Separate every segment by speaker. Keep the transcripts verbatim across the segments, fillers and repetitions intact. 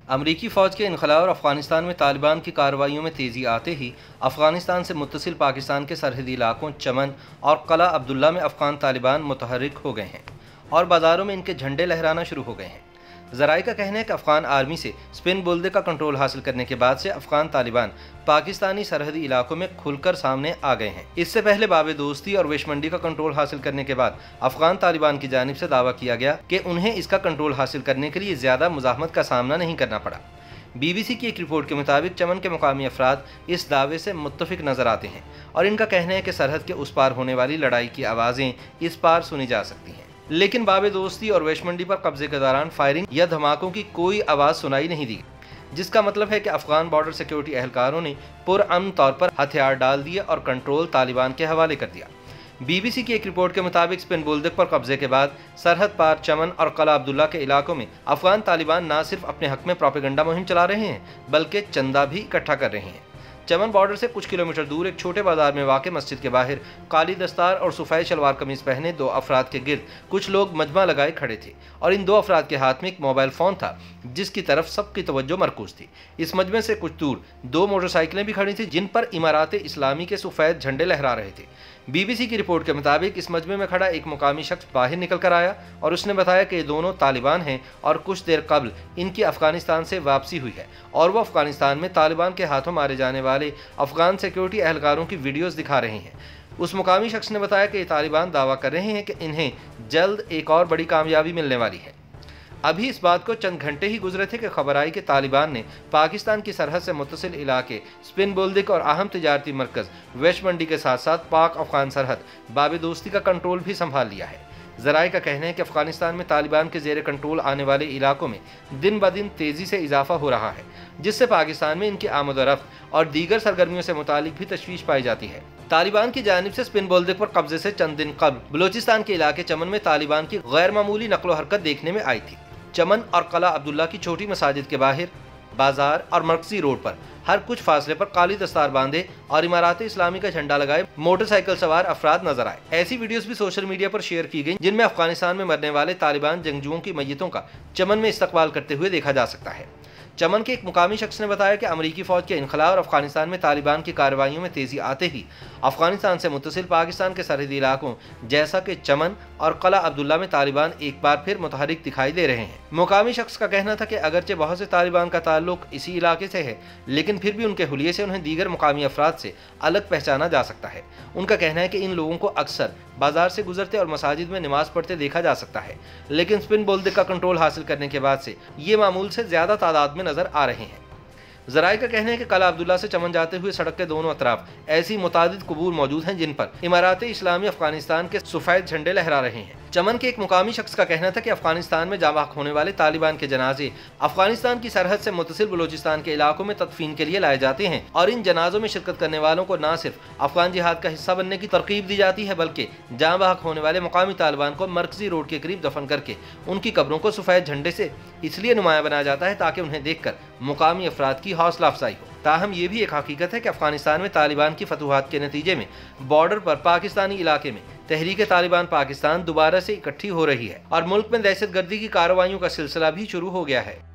Speaker 1: अमरीकी फ़ौज के इनखला और अफ़गानिस्तान में तालिबान की कार्रवाइयों में तेज़ी आते ही अफ़गानिस्तान से मुत्तसिल पाकिस्तान के सरहदी इलाकों चमन और क़ला अब्दुल्ला में अफ़गान तालिबान मुतहर्रिक हो गए हैं और बाज़ारों में इनके झंडे लहराना शुरू हो गए हैं। ज़राए का कहना है कि अफ़गान आर्मी से स्पिन बुल्दे का कंट्रोल हासिल करने के बाद से अफ़गान तालिबान पाकिस्तानी सरहदी इलाकों में खुलकर सामने आ गए हैं। इससे पहले बाबे दोस्ती और वेशमंडी का कंट्रोल हासिल करने के बाद अफ़गान तालिबान की जानिब से दावा किया गया कि उन्हें इसका कंट्रोल हासिल करने के लिए ज़्यादा मुज़ाहमत का सामना नहीं करना पड़ा। बीबीसी की एक रिपोर्ट के मुताबिक चमन के मुकामी अफराद इस दावे से मुत्तफिक नज़र आते हैं और इनका कहना है कि सरहद के उस पार होने वाली लड़ाई की आवाज़ें इस पार सुनी जा सकती हैं, लेकिन बाबे दोस्ती और वेशमंडी पर कब्जे के दौरान फायरिंग या धमाकों की कोई आवाज़ सुनाई नहीं दी, जिसका मतलब है कि अफगान बॉर्डर सिक्योरिटी एहलकारों ने पुरअमन तौर पर हथियार डाल दिए और कंट्रोल तालिबान के हवाले कर दिया। बीबीसी की एक रिपोर्ट के मुताबिक स्पिन बुल्दक पर कब्जे के बाद सरहद पार चमन और क़ला अब्दुल्ला के इलाकों में अफगान तालिबान न सिर्फ अपने हक में प्रोपेगेंडा मुहिम चला रहे हैं बल्कि चंदा भी इकट्ठा कर रहे हैं। चमन बॉर्डर से कुछ किलोमीटर दूर एक छोटे बाजार में वाक़ मस्जिद के बाहर काली दस्तार और सफ़ेद शलवार कमीज़ पहने दो अफराद के गिर्द कुछ लोग मजमा लगाए खड़े थे और इन दो अफराद के हाथ में एक मोबाइल फ़ोन था जिसकी तरफ सबकी तवज्जो मरकूज़ थी। इस मजमे से कुछ दूर दो मोटरसाइकिलें भी खड़ी थी जिन पर इमारात इस्लामी के सफ़ेद झंडे लहरा रहे थे। बीबीसी की रिपोर्ट के मुताबिक इस मजमे में खड़ा एक मुकामी शख्स बाहर निकल कर आया और उसने बताया कि ये दोनों तालिबान हैं और कुछ देर कबल इनकी अफ़गानिस्तान से वापसी हुई है और वह अफ़गानिस्तान में तालिबान के हाथों मारे जाने वाले अफ़गान सिक्योरिटी एहलकारों की वीडियोज़ दिखा रहे हैं। उस मुकामी शख्स ने बताया कि तालिबान दावा कर रहे हैं कि इन्हें जल्द एक और बड़ी कामयाबी मिलने वाली है। अभी इस बात को चंद घंटे ही गुजरे थे कि खबर आई कि तालिबान ने पाकिस्तान की सरहद से मुत्तसिल इलाके स्पिन बुल्दक और अहम तिजारती मरकज़ वेशमंडी के साथ साथ पाक अफ़गान सरहद बाबे दोस्ती का कंट्रोल भी संभाल लिया है। ज़राए का कहना है कि अफ़गानिस्तान में तालिबान के ज़ेर कंट्रोल आने वाले इलाकों में दिन ब दिन तेज़ी से इजाफा हो रहा है, जिससे पाकिस्तान में इनकी आमद-ओ-रफ़्त और दीगर सरगर्मियों से मुतालिक भी तशवीश पाई जाती है। तालिबान की जानिब से स्पिन बुल्दक पर कब्जे से चंद दिन कबल बलोचिस्तान के इलाके चमन में तालिबान की गैर मामूली नकलो हरकत देखने में आई थी। चमन और क़ला अब्दुल्ला की छोटी मसाजिद के बाहर, बाजार और मरकजी रोड पर हर कुछ फासले पर काली दस्तार बांधे और इमारात इस्लामी का झंडा लगाए मोटरसाइकिल सवार अफराद नजर आए। ऐसी वीडियोस भी सोशल मीडिया पर शेयर की गई जिनमें अफगानिस्तान में मरने वाले तालिबान जंगजुओं की मैयतों का चमन में इस्तकबाल करते हुए देखा जा सकता है। चमन के एक मुकामी शख्स ने बताया कि अमरीकी फ़ौज के इनखला और अफगानिस्तान में तालिबान की कार्रवाइयों में तेज़ी आते ही अफगानिस्तान से मुत्तसिल पाकिस्तान के सरहदी इलाकों जैसा कि चमन और क़ला अब्दुल्ला में तालिबान एक बार फिर मुतहरिक दिखाई दे रहे हैं। मुकामी शख्स का कहना था कि अगरचे बहुत से तालिबान का ताल्लुक इसी इलाके से है, लेकिन फिर भी उनके हुलिये से उन्हें दीगर मुकामी अफराद से अलग पहचाना जा सकता है। उनका कहना है कि इन लोगों को अक्सर बाजार से गुजरते और मसाजिद में नमाज पढ़ते देखा जा सकता है, लेकिन स्पिन बुल्दक का कंट्रोल हासिल करने के बाद से ये मामूल से ज़्यादा तादाद में नजर आ रहे हैं। ज़राए का कहना है कि क़ला अब्दुल्ला से चमन जाते हुए सड़क के दोनों अतराफ ऐसी मुतादिद कुबूर मौजूद हैं जिन पर इमारात इस्लामी अफगानिस्तान के सफ़ेद झंडे लहरा रहे हैं। चमन के एक मुकामी शख्स का कहना था कि अफगानिस्तान में जाबाक होने वाले तालिबान के जनाजे अफगानिस्तान की सरहद से मुत्तसिल बलोचिस्तान के इलाकों में तदफीन के लिए लाए जाते हैं और इन जनाजों में शिरकत करने वालों को न सिर्फ अफगान जिहाद का हिस्सा बनने की तरकीब दी जाती है बल्कि जाबाक होने वाले मुकामी तालिबान को मरकजी रोड के करीब दफन करके उनकी कब्रों को सफ़ेद झंडे से इसलिए नुमाया बनाया जाता है ताकि उन्हें देख कर मुकामी अफराद की हौसला अफजाई हो। ताहम ये भी एक हकीकत है कि अफगानिस्तान में तालिबान की फतूहात के नतीजे में बॉर्डर पर पाकिस्तानी इलाके में तहरीक तालिबान पाकिस्तान दोबारा से इकट्ठी हो रही है और मुल्क में दहशतगर्दी की कार्रवाइयों का सिलसिला भी शुरू हो गया है।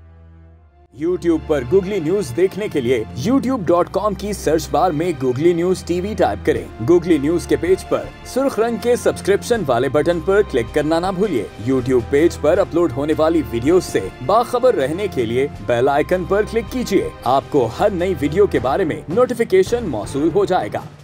Speaker 2: यूट्यूब पर गूगली न्यूज देखने के लिए यूट्यूब डॉट कॉम की सर्च बार में गूगली न्यूज टीवी टाइप करें। गूगली न्यूज के पेज पर सुर्ख रंग के सब्सक्रिप्शन वाले बटन पर क्लिक करना ना भूलिए। यूट्यूब पेज पर अपलोड होने वाली वीडियोस से बाखबर रहने के लिए बेल आइकन पर क्लिक कीजिए। आपको हर नई वीडियो के बारे में नोटिफिकेशन मौसूल हो जाएगा।